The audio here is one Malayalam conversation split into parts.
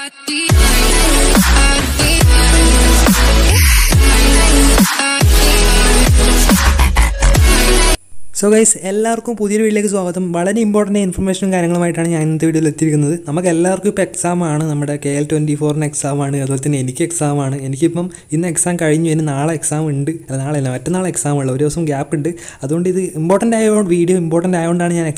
സോ ഗൈസ്, എല്ലാവർക്കും പുതിയൊരു വീഡിയോയിലേക്ക് സ്വാഗതം. വളരെ ഇമ്പോർട്ടൻറ്റ് ഇൻഫർമേഷനും കാര്യങ്ങളുമായിട്ടാണ് ഞാൻ ഇന്നത്തെ വീഡിയോയിൽ എത്തിയിരിക്കുന്നത്. നമുക്ക് എല്ലാവർക്കും ഇപ്പോൾ എക്സാമാണ്, നമ്മുടെ KL24 എക്സാമാണ്, അതുപോലെ തന്നെ എനിക്ക് എക്സാമാണ്. എനിക്കിപ്പം ഇന്ന് എക്സാം കഴിഞ്ഞു, ഇനി നാളെ എക്സാം ഉണ്ട്, അല്ല നാളെ അല്ല മറ്റന്നാൾ എക്സാം ഉള്ള ഒരു ദിവസം ഗ്യാപ്പ് ഉണ്ട്. അതുകൊണ്ട് ഇത് ഇമ്പോർട്ടൻ്റ് ആയതുകൊണ്ട് വീഡിയോ ഇമ്പോർട്ടൻ്റ് ആയതുകൊണ്ടാണ് ഞാൻ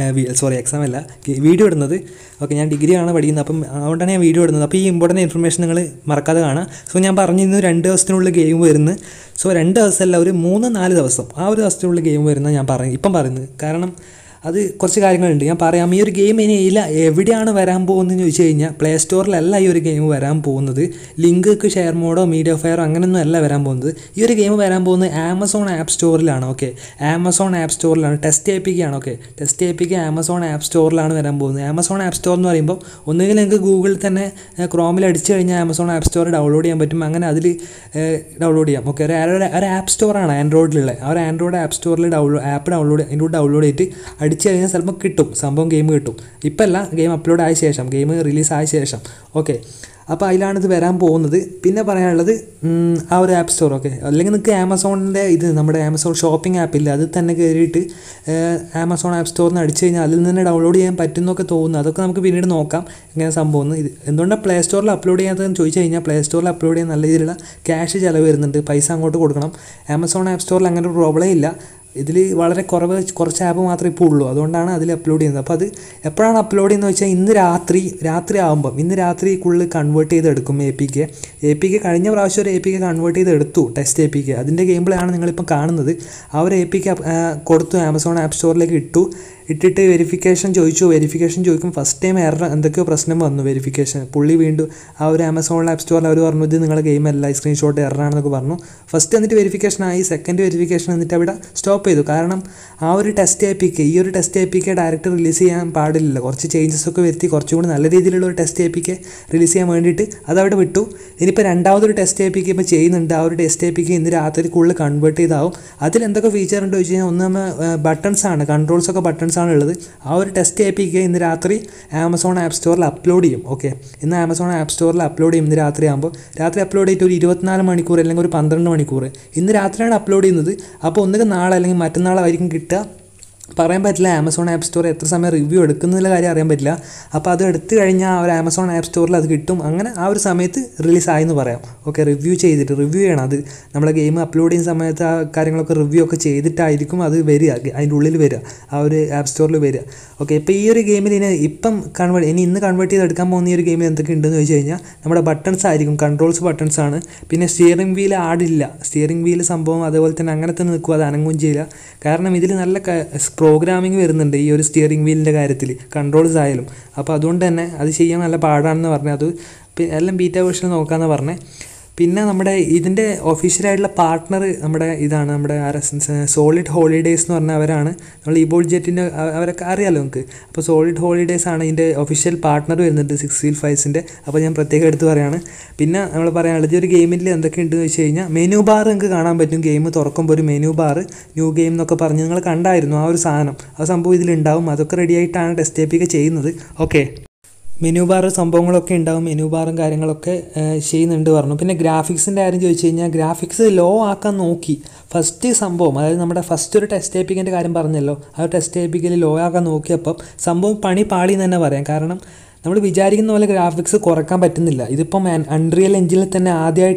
എക്സാം അല്ല വീഡിയോ ഇടുന്നത്. ഓക്കെ, ഞാൻ ഡിഗ്രിയാണ് പഠിക്കുന്നത്, അപ്പം അതുകൊണ്ടാണ് ഞാൻ വീഡിയോ ഇടുന്നത്. അപ്പോൾ ഈ ഇമ്പോർട്ടൻറ്റ് ഇൻഫർമേഷൻ നിങ്ങൾ മറക്കാതെ കാണാം. സോ ഞാൻ പറഞ്ഞിരുന്നു 2 ദിവസത്തിനുള്ളിൽ ഗെയിം വരുന്നത്. സോ 2 ദിവസമല്ല, ഒരു 3-4 ദിവസം, ആ ഒരു ദിവസത്തിനുള്ളിൽ ഗെയിം വരുന്നത് ഞാൻ ഇപ്പം പറയുന്നത്. കാരണം അത് കുറച്ച് കാര്യങ്ങളുണ്ട്, ഞാൻ പറയാം. ഈ ഒരു ഗെയിം ഇനി എവിടെയാണ് വരാൻ പോകുന്നതെന്ന് ചോദിച്ചു കഴിഞ്ഞാൽ പ്ലേ സ്റ്റോറിലല്ല ഈ ഒരു ഗെയിം വരാൻ പോകുന്നത്. ലിങ്ക് ഷെയർ മോഡോ മീഡിയ ഫയറോ അങ്ങനെയൊന്നും അല്ല വരാൻ പോകുന്നത്. ഈ ഒരു ഗെയിം വരാൻ പോകുന്നത് ആമസോൺ ആപ്പ് സ്റ്റോറിലാണ്. ഓക്കെ, ആമസോൺ ആപ്പ് സ്റ്റോറിലാണ്. Test APK okay, test APK Amazon app സ്റ്റോറിലാണ് വരാൻ പോകുന്നത്. ആമസോൺ ആപ്പ് സ്റ്റോർ എന്ന് പറയുമ്പോൾ ഒന്നുകിൽ നിങ്ങൾക്ക് ഗൂഗിളിൽ തന്നെ ക്രോമിൽ അടിച്ചു കഴിഞ്ഞാൽ ആമസോൺ ആപ്പ് സ്റ്റോർ ഡൗൺലോഡ് ചെയ്യാൻ പറ്റും. അങ്ങനെ അതിൽ ഡൗൺലോഡ് ചെയ്യാം. ഓക്കെ, ഒരു ആപ്പ് സ്റ്റോറാണ് ആൻഡ്രോയിഡിലുള്ള. ആ ഒരു ആൻഡ്രോയിഡ് ആപ്പ് സ്റ്റോറിൽ ആപ്പ് ഡൗൺലോഡ് ചെയ്തിട്ട് അടിച്ചു കഴിഞ്ഞാൽ ചിലപ്പോൾ കിട്ടും, സംഭവം ഗെയിം കിട്ടും. ഇപ്പം അല്ല, ഗെയിം അപ്ലോഡ് ആയ ശേഷം, ഗെയിം റിലീസ് ആയ ശേഷം. ഓക്കെ, അപ്പോൾ അതിലാണിത് വരാൻ പോകുന്നത്. പിന്നെ പറയാനുള്ളത് ആ ഒരു ആപ്പ് സ്റ്റോർ. ഓക്കെ, അല്ലെങ്കിൽ നിങ്ങൾക്ക് ആമസോണിൻ്റെ നമ്മുടെ ആമസോൺ ഷോപ്പിംഗ് ആപ്പില്ല, അതിൽ തന്നെ കയറിയിട്ട് ആമസോൺ ആപ്പ് സ്റ്റോറിൽ നിന്ന് അടിച്ചു കഴിഞ്ഞാൽ അതിൽ നിന്ന് ഡൗൺലോഡ് ചെയ്യാൻ പറ്റുമെന്നൊക്കെ തോന്നുന്നു. അതൊക്കെ നമുക്ക് പിന്നീട് നോക്കാം എങ്ങനെ സംഭവം. ഇത് എന്തുകൊണ്ടാണ് പ്ലേ സ്റ്റോറിൽ അപ്ലോഡ് ചെയ്യാത്തതെന്ന് ചോദിച്ചു കഴിഞ്ഞാൽ പ്ലേ സ്റ്റോറിൽ അപ്ലോഡ് ചെയ്യാൻ നല്ല രീതിയിലുള്ള ക്യാഷ് ചിലവ് വരുന്നുണ്ട്, പൈസ അങ്ങോട്ട് കൊടുക്കണം. ആമസോൺ ആപ്പ് സ്റ്റോറിൽ അങ്ങനെ ഒരു പ്രോബ്ലം ഇല്ല. ഇതിൽ വളരെ കുറച്ച് ആപ്പ് മാത്രമേ ഇപ്പോൾ ഉള്ളൂ, അതുകൊണ്ടാണ് അതിൽ അപ്ലോഡ് ചെയ്യുന്നത്. അപ്പോൾ അത് എപ്പോഴാണ് അപ്ലോഡ് ചെയ്യുന്നത് വെച്ചാൽ ഇന്ന് രാത്രി ആകുമ്പം, ഇന്ന് രാത്രിക്കുള്ളിൽ കൺവേർട്ട് ചെയ്തെടുക്കും APK. കഴിഞ്ഞ പ്രാവശ്യം ഒരു APK കൺവേർട്ട് ചെയ്തെടുത്തു, ടെസ്റ്റ് APK. അതിൻ്റെ ഗെയിം പ്ലേ ആണ് നിങ്ങളിപ്പം കാണുന്നത്. ആ ഒരു APK കൊടുത്തു, ആമസോൺ ആപ്പ് സ്റ്റോറിലേക്ക് ഇട്ടിട്ട് വെരിഫിക്കേഷൻ ചോദിക്കും. ഫസ്റ്റ് ടൈം എന്തൊക്കെയോ പ്രശ്നം വന്നു വെരിഫിക്കേഷൻ. പുള്ളി വീണ്ടും ആ ഒരു ആമസോൺ ആപ്പ് സ്റ്റോറിൽ അവർ പറഞ്ഞു ഇത് നിങ്ങളുടെ ഗെയിമല്ല, സ്ക്രീൻഷോട്ട് എററാണെന്നൊക്കെ പറഞ്ഞു. ഫസ്റ്റ് എന്നിട്ട് വെരിഫിക്കേഷൻ ആയി, സെക്കൻഡ് വെരിഫിക്കേഷൻ എന്നിട്ട് അവിടെ സ്റ്റോപ്പ് ചെയ്തു. കാരണം ആ ഒരു ടെസ്റ്റ് APK ഡയറക്റ്റ് റിലീസ് ചെയ്യാൻ പാടില്ല. കുറച്ച് ചേഞ്ചസ് ഒക്കെ വരുത്തി കുറച്ചും കൂടി നല്ല രീതിയിലുള്ള ഒരു ടെസ്റ്റ് APK റിലീസ് ചെയ്യാൻ വേണ്ടിയിട്ട് അതവിടെ വിട്ടു. ഇനിയിപ്പോൾ രണ്ടാമതൊരു ടെസ്റ്റ് APK ഇപ്പോൾ ചെയ്യുന്നുണ്ട്. ആ ഒരു ടെസ്റ്റ് APK ഇന്ന് രാത്രിക്കുള്ളിൽ കൺവേർട്ട് ചെയ്താവും. അതിൽ എന്തൊക്കെ ഫീച്ചർ ഉണ്ട് ചോദിച്ചു കഴിഞ്ഞാൽ, ഒന്ന് നമ്മൾ ബട്ടൺസാണ്, കൺട്രോൾസൊക്കെ ബട്ടൺസാണ് ഉള്ളത്. ആ ഒരു ടെസ്റ്റ് APK ഇന്ന് രാത്രി ആമസോൺ ആപ്പ് സ്റ്റോറിൽ അപ്ലോഡ് ചെയ്യും. ഓക്കെ, ഇന്ന് ആമസോൺ ആപ്പ് സ്റ്റോറിൽ അപ്ലോഡ് ചെയ്യും. ഇന്ന് രാത്രി അപ്ലോഡ് ചെയ്തിട്ട് ഒരു 24 മണിക്കൂർ അല്ലെങ്കിൽ ഒരു 12 മണിക്കൂർ ഇന്ന് രാത്രിയാണ് അപ്ലോഡ് ചെയ്യുന്നത്. അപ്പോൾ ഒന്നുകിൽ നാളെ അല്ലെങ്കിൽ മറ്റന്നാളായിരിക്കും കിട്ടുക, പറയാൻ പറ്റില്ല. ആമസോൺ ആപ്പ് സ്റ്റോർ എത്ര സമയം റിവ്യൂ എടുക്കുന്നതിലെ കാര്യം അറിയാൻ പറ്റില്ല. അപ്പോൾ അത് എടുത്തു കഴിഞ്ഞാൽ ഒരു ആമസോൺ ആപ്പ് സ്റ്റോറിൽ അത് കിട്ടും. അങ്ങനെ ആ ഒരു സമയത്ത് റിലീസായെന്ന് പറയാം. ഓക്കെ, റിവ്യൂ ചെയ്യണം. അത് നമ്മളെ ഗെയിം അപ്ലോഡ് ചെയ്യുന്ന സമയത്ത് ആ കാര്യങ്ങളൊക്കെ റിവ്യൂ ഒക്കെ ചെയ്തിട്ടായിരിക്കും അത് വരിക, അതിൻ്റെ ഉള്ളിൽ വരിക, ആ ഒരു ആപ്പ് സ്റ്റോറിൽ വരിക. ഓക്കെ, ഇപ്പോൾ ഈ ഒരു ഗെയിമിൽ ഇന്ന് കൺവേർട്ട് ചെയ്തെടുക്കാൻ പോകുന്ന ഈ ഒരു ഗെയിമിൽ എന്തൊക്കെ ഉണ്ടെന്ന് ചോദിച്ചു കഴിഞ്ഞാൽ നമ്മുടെ ബട്ടൺസ് ആയിരിക്കും, കൺട്രോൾസ് ബട്ടൺസ് ആണ്. പിന്നെ സ്റ്റിയറിംഗ് വീൽ ആടില്ല, സ്റ്റിയറിംഗ് വീൽ സംഭവം അതേപോലെ തന്നെ അങ്ങനെ തന്നെ നിൽക്കും, അത് അനങ്ങുകയും ചെയ്യില്ല. കാരണം ഇതിൽ നല്ല പ്രോഗ്രാമിംഗ് വരുന്നുണ്ട് ഈ ഒരു സ്റ്റിയറിംഗ് വീലിൻ്റെ കാര്യത്തിൽ, കൺട്രോൾസ് ആയാലും. അപ്പോൾ അതുകൊണ്ട് തന്നെ അത് ചെയ്യാൻ നല്ല പാടാണെന്ന് പറഞ്ഞത്. അത് എല്ലാം ബീറ്റ വേർഷൻ നോക്കാമെന്ന് പറഞ്ഞത്. പിന്നെ നമ്മുടെ ഇതിൻ്റെ ഒഫീഷ്യലായിട്ടുള്ള പാർട്ട്ണർ നമ്മുടെ സോളിഡ് ഹോളിഡേയ്സ് എന്ന് പറഞ്ഞാൽ അവരാണ്. നമ്മൾ ഇബോൾ ജെറ്റിൻ്റെ അവരൊക്കെ അറിയാമല്ലോ നമുക്ക്. അപ്പോൾ സോളിഡ് ഹോളിഡേയ്സ് ആണ് ഇതിൻ്റെ ഒഫീഷ്യൽ പാർട്ട്ണർ വരുന്നുണ്ട് 6 Wheel Fights-ൻ്റെ. അപ്പോൾ ഞാൻ പ്രത്യേകം എടുത്ത് പറയുകയാണ്. പിന്നെ നമ്മൾ പറയാനുള്ളത് ഈ ഒരു ഗെയിമിൽ എന്തൊക്കെയുണ്ടെന്ന് വെച്ച് കഴിഞ്ഞാൽ മെനു ബാർ നിങ്ങൾക്ക് കാണാൻ പറ്റും. ഗെയിം തുറക്കുമ്പോൾ ഒരു മെനു ബാർ, ന്യൂ ഗെയിം എന്നൊക്കെ പറഞ്ഞ് നിങ്ങൾ കണ്ടായിരുന്നു ആ ഒരു സാധനം. ആ സംഭവം ഇതിലുണ്ടാവും. അതൊക്കെ റെഡി ആയിട്ടാണ് ടെസ്റ്റ് APK ചെയ്യുന്നത്. ഓക്കെ, മെനു ബാർ സംഭവങ്ങളൊക്കെ ഉണ്ടാവും, മെനു ബാറും കാര്യങ്ങളൊക്കെ ചെയ്യുന്നുണ്ട് പറഞ്ഞു. പിന്നെ ഗ്രാഫിക്സിൻ്റെ കാര്യം ചോദിച്ചു കഴിഞ്ഞാൽ ഗ്രാഫിക്സ് ലോ ആക്കാൻ നോക്കി ഫസ്റ്റ് സംഭവം. അതായത് നമ്മുടെ ഫസ്റ്റ് ഒരു ടെസ്റ്റ് APK കാര്യം പറഞ്ഞല്ലോ, ആ ടെസ്റ്റ് APK ലോ ആക്കാൻ നോക്കിയപ്പം സംഭവം പണി പാളി എന്ന് തന്നെ പറയാം. കാരണം നമ്മൾ വിചാരിക്കുന്ന പോലെ ഗ്രാഫിക്സ് കുറക്കാൻ പറ്റുന്നില്ല. ഇതിപ്പം അൺറിയൽ എഞ്ചിനിൽ തന്നെ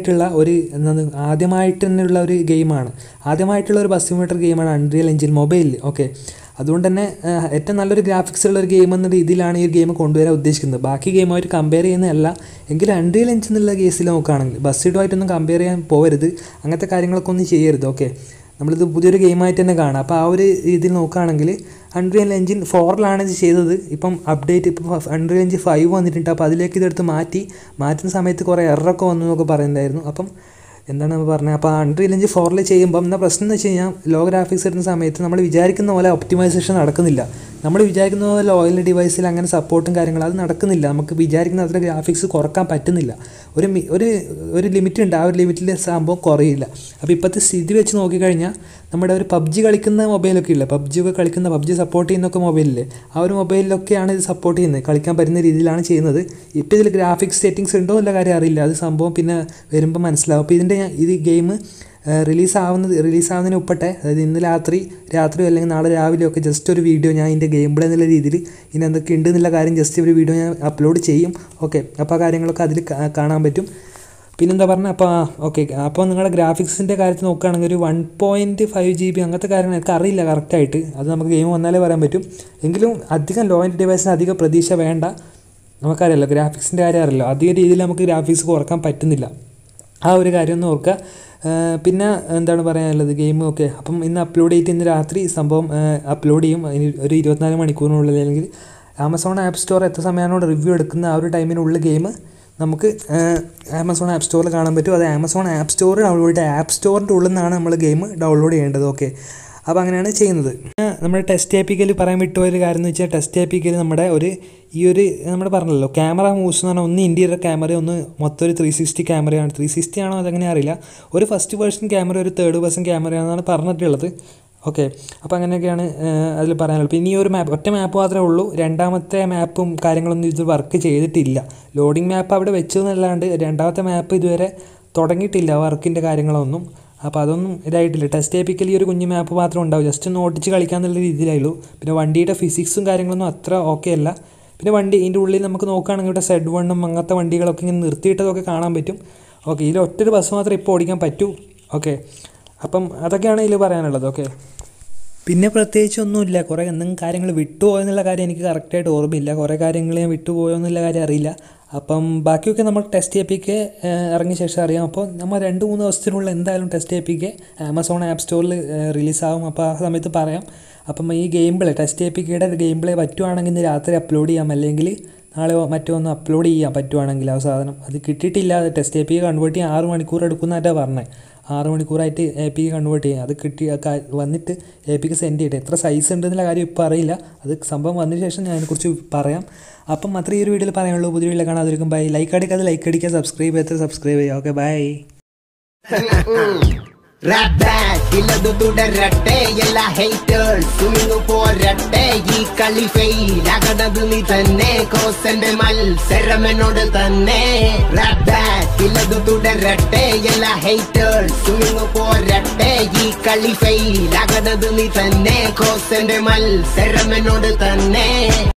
ആദ്യമായിട്ടുള്ള ഒരു ഗെയിമാണ്, ആദ്യമായിട്ടുള്ള ഒരു ബസ് സിമുലേറ്റർ ഗെയിമാണ് അൺറിയൽ എഞ്ചിൻ മൊബൈലിൽ. ഓക്കെ, അതുകൊണ്ട് തന്നെ ഏറ്റവും നല്ലൊരു ഗ്രാഫിക്സ് ഉള്ള ഒരു ഗെയിം എന്ന രീതിയിലാണ് ഈ ഗെയിം കൊണ്ടുവരാൻ ഉദ്ദേശിക്കുന്നത്. ബാക്കി ഗെയിമായിട്ട് കമ്പയർ ചെയ്യുന്നതല്ല, എങ്കിലും അൺറിയൽ എഞ്ചിൻ എന്നുള്ള കേസിൽ നോക്കുകയാണെങ്കിൽ ബസ്സിഡുമായിട്ടൊന്നും കമ്പയർ ചെയ്യാൻ പോകരുത്, അങ്ങനത്തെ കാര്യങ്ങളൊക്കെ ഒന്നും ചെയ്യരുത്. ഓക്കെ, നമ്മളിത് പുതിയൊരു ഗെയിമായിട്ട് തന്നെ കാണാം. അപ്പോൾ ആ ഒരു രീതിയിൽ നോക്കുകയാണെങ്കിൽ അൺറിയൽ എഞ്ചിൻ 4 ഇത് ചെയ്തത്. ഇപ്പം അപ്ഡേറ്റ് ഇപ്പോൾ അൺറിയൽ എഞ്ചിൻ 5 വന്നിട്ടുണ്ട്. അപ്പോൾ അതിലേക്ക് ഇതെടുത്ത് മാറ്റുന്ന സമയത്ത് കുറേ എററൊക്കെ വന്നു എന്നൊക്കെ പറയുന്നുണ്ടായിരുന്നു. അപ്പം എന്താണ് നമ്മൾ പറഞ്ഞത്. അപ്പോൾ അൺറിയൽ എഞ്ചിൻ 4 ചെയ്യുമ്പം എന്താ പ്രശ്നം എന്ന് വെച്ച് കഴിഞ്ഞാൽ ലോ ഗ്രാഫിക്സ് വരുന്ന സമയത്ത് നമ്മൾ വിചാരിക്കുന്ന പോലെ ഒപ്റ്റിമൈസേഷൻ നടക്കുന്നില്ല. നമ്മൾ വിചാരിക്കുന്ന പോലെ ലോയൽ ഡിവൈസിൽ അങ്ങനെ സപ്പോർട്ടും കാര്യങ്ങളും അത് നടക്കുന്നില്ല. നമുക്ക് വിചാരിക്കുന്ന അത്ര ഗ്രാഫിക്സ് കുറക്കാൻ പറ്റുന്നില്ല. ഒരു ലിമിറ്റ് ഉണ്ട്, ആ ഒരു ലിമിറ്റിൽ സംഭവം കുറയില്ല. അപ്പോൾ ഇപ്പോഴത്തെ സ്ഥിതി വെച്ച് നോക്കിക്കഴിഞ്ഞാൽ നമ്മുടെ ഒരു PUBG കളിക്കുന്ന മൊബൈലൊക്കെ ഇല്ല, PUBG ഒക്കെ കളിക്കുന്ന PUBG സപ്പോർട്ട് ചെയ്യുന്നൊക്കെ മൊബൈലില്ലേ, ആ ഒരു മൊബൈലിലൊക്കെയാണ് ഇത് സപ്പോർട്ട് ചെയ്യുന്നത്, കളിക്കാൻ പറ്റുന്ന രീതിയിലാണ് ചെയ്യുന്നത്. ഇപ്പോൾ ഇതിൽ ഗ്രാഫിക്സ് സെറ്റിങ്സ് ഉണ്ടോ എന്നുള്ള കാര്യം അറിയില്ല, അത് സംഭവം പിന്നെ വരുമ്പോൾ മനസ്സിലാവും. അപ്പോൾ ഇത് ഗെയിം റിലീസാവുന്നതിന് മുപ്പട്ടെ, അതായത് ഇന്ന് രാത്രിയോ അല്ലെങ്കിൽ നാളെ രാവിലെയൊക്കെ ജസ്റ്റ് ഒരു വീഡിയോ ഞാൻ ഇതിൻ്റെ ഗെയിം പ്ലേ എന്നുള്ള രീതിയിൽ ഇനി എന്തൊക്കെ ഉണ്ട് എന്നുള്ള കാര്യം ജസ്റ്റ് ഒരു വീഡിയോ ഞാൻ അപ്ലോഡ് ചെയ്യും. ഓക്കെ, അപ്പോൾ ആ കാര്യങ്ങളൊക്കെ അതിൽ കാണാൻ പറ്റും. പിന്നെന്താ പറഞ്ഞാൽ അപ്പോൾ നിങ്ങളുടെ ഗ്രാഫിക്സിൻ്റെ കാര്യത്തിൽ നോക്കുകയാണെങ്കിൽ ഒരു 1.5 GB അങ്ങനത്തെ കാര്യങ്ങൾ എനിക്ക് അറിയില്ല കറക്റ്റായിട്ട്, അത് നമുക്ക് ഗെയിം വന്നാലേ പറയാൻ പറ്റും. എങ്കിലും അധികം ലോ എൻഡ് ഡിവൈസിന് അധികം പ്രതീക്ഷ വേണ്ട, നമുക്കറിയാമല്ലോ ഗ്രാഫിക്സിൻ്റെ കാര്യം അറിയില്ല, അധിക രീതിയിൽ നമുക്ക് ഗ്രാഫിക്സ് കുറക്കാൻ പറ്റുന്നില്ല, ആ ഒരു കാര്യം ഒന്ന് ഓർക്കുക. പിന്നെ എന്താണ് പറയാനുള്ളത്, ഗെയിം ഓക്കെ. അപ്പം ഇന്ന് അപ്ലോഡ് ചെയ്തിട്ട് ഇന്ന് രാത്രി സംഭവം അപ്ലോഡ് ചെയ്യും, ഒരു 24 മണിക്കൂറിനുള്ളിൽ. അല്ലെങ്കിൽ ആമസോൺ ആപ്പ് സ്റ്റോർ എത്ര സമയമാണോ റിവ്യൂ എടുക്കുന്ന ആ ഒരു ടൈമിനുള്ളിൽ ഗെയിം നമുക്ക് ആമസോൺ ആപ്പ് സ്റ്റോറിൽ കാണാൻ പറ്റും. അത് ആമസോൺ ആപ്പ് സ്റ്റോർ ഡൗൺലോഡ് ചെയ്ത് ആപ്പ് സ്റ്റോറിൻ്റെ ഉള്ളിൽ നിന്നാണ് നമ്മൾ ഗെയിം ഡൗൺലോഡ് ചെയ്യേണ്ടത്. ഓക്കെ, അപ്പോൾ അങ്ങനെയാണ് ചെയ്യുന്നത്. നമ്മുടെ ടെസ്റ്റ് APK പറയാൻ വിട്ടുപോയൊരു കാര്യം എന്ന് വെച്ചാൽ ടെസ്റ്റ് APK നമ്മുടെ നമ്മൾ പറഞ്ഞല്ലോ ക്യാമറ മൂവ്സ് എന്ന് പറഞ്ഞാൽ ഒന്ന് ഇൻറ്റീരിയർ ക്യാമറ, ഒന്ന് മൊത്തം ഒരു 360 ക്യാമറയാണ്. 360 ആണോ അതെങ്ങനെ അറിയില്ല, ഒരു ഫസ്റ്റ് വേർഷൻ ക്യാമറ, ഒരു തേർഡ് പേഴ്സൺ ക്യാമറയാണെന്നാണ് പറഞ്ഞിട്ടുള്ളത്. ഓക്കെ, അപ്പോൾ അങ്ങനെയൊക്കെയാണ് അതിൽ പറയാനുള്ളത്. പിന്നെ ഈ ഒരു ഒറ്റ മാപ്പ് മാത്രമേ ഉള്ളൂ, രണ്ടാമത്തെ മാപ്പും കാര്യങ്ങളൊന്നും ഇത് വർക്ക് ചെയ്തിട്ടില്ല. ലോഡിംഗ് മാപ്പ് അവിടെ വെച്ചതെന്നല്ലാണ്ട് രണ്ടാമത്തെ മാപ്പ് ഇതുവരെ തുടങ്ങിയിട്ടില്ല വർക്കിൻ്റെ കാര്യങ്ങളൊന്നും. അപ്പോൾ അതൊന്നും ഇതായിട്ടില്ല. ടെസ്റ്റ് APK ഈ ഒരു കുഞ്ഞു മാപ്പ് മാത്രം ഉണ്ടാവും, ജസ്റ്റ് ഒന്ന് ഓടിച്ച് കളിക്കാമെന്നുള്ള രീതിയിലായുള്ളൂ. പിന്നെ വണ്ടിയുടെ ഫിസിക്സും കാര്യങ്ങളൊന്നും അത്ര ഓക്കെ അല്ല. പിന്നെ ഇതിൻ്റെ ഉള്ളിൽ നമുക്ക് നോക്കുകയാണെങ്കിൽ ഇവിടെ Z1 അങ്ങനത്തെ വണ്ടികളൊക്കെ ഇങ്ങനെ നിർത്തിയിട്ടതൊക്കെ കാണാൻ പറ്റും. ഓക്കെ, ഇതിൽ ഒറ്റൊരു ബസ് മാത്രമേ ഇപ്പോൾ ഓടിക്കാൻ പറ്റൂ. ഓക്കെ, അപ്പം അതൊക്കെയാണ് ഇതിൽ പറയാനുള്ളത്. ഓക്കെ, പിന്നെ പ്രത്യേകിച്ച് ഒന്നുമില്ല. കുറേ എന്തെങ്കിലും കാര്യങ്ങൾ വിട്ടുപോയെന്നുള്ള കാര്യം എനിക്ക് കറക്റ്റായിട്ട് ഓർമ്മയില്ല, കുറേ കാര്യങ്ങൾ ഞാൻ വിട്ടുപോയോ എന്നുള്ള കാര്യം അറിയില്ല. അപ്പം ബാക്കിയൊക്കെ നമ്മൾ ടെസ്റ്റ് APK ഇറങ്ങിയ ശേഷം അറിയാം. അപ്പോൾ നമ്മൾ 2-3 ദിവസത്തിനുള്ളിൽ എന്തായാലും ടെസ്റ്റ് APK ആമസോൺ ആപ്പ് സ്റ്റോറിൽ റിലീസാകും. അപ്പോൾ ആ സമയത്ത് പറയാം. അപ്പം ഈ ഗെയിം പ്ലേ ടെസ്റ്റ് APKയുടെ ഗെയിം പ്ലേ പറ്റുവാണെങ്കിൽ ഇന്ന് രാത്രി അപ്ലോഡ് ചെയ്യാം, അല്ലെങ്കിൽ നാളെ മറ്റോ ഒന്ന് അപ്ലോഡ് ചെയ്യാൻ പറ്റുവാണെങ്കിൽ ആ സാധനം. അത് കിട്ടിയിട്ടില്ല, അത് ടെസ്റ്റ് APK കൺവേർട്ട് ചെയ്യാൻ 6 മണിക്കൂർ എടുക്കുന്നതായിട്ടാണ് പറഞ്ഞത്. 6 മണിക്കൂറായിട്ട് APK കൺവേർട്ട് ചെയ്യാം. അത് വന്നിട്ട് APK സെൻഡ് ചെയ്യട്ടെ. എത്ര സൈസ് ഉണ്ടെന്നുള്ള കാര്യം ഇപ്പോൾ അറിയില്ല, അത് സംഭവം വന്നതിന് ശേഷം ഞാൻ അതിനെക്കുറിച്ച് പറയാം. അപ്പം മാത്രമേ ഈ ഒരു വീഡിയോയിൽ പറയാനുള്ളൂ. പുതിയ വീഡിയോ കാണാതിരിക്കും. ബൈ. ലൈക്ക് അടിക്കുക, സബ്സ്ക്രൈബ് ചെയ്യുക. Okay, bye. Rap back, ഇല്ലതു തുടരട്ടെ എല്ലാ haters തുനിന്നു പോരട്ടെ ഈ കളി ഫെയിൽ ആകണത് നീ തന്നെ കോസന്റെ മത്സരമെന്നോട് തന്നെ. Rap back, ഇല്ലതു തുടരട്ടെ എല്ലാ haters തുനിന്നു പോരട്ടെ ഈ കളി ഫെയിൽ ആകണത് നീ തന്നെ കോസന്റെ മത്സരമെന്നോട് തന്നെ.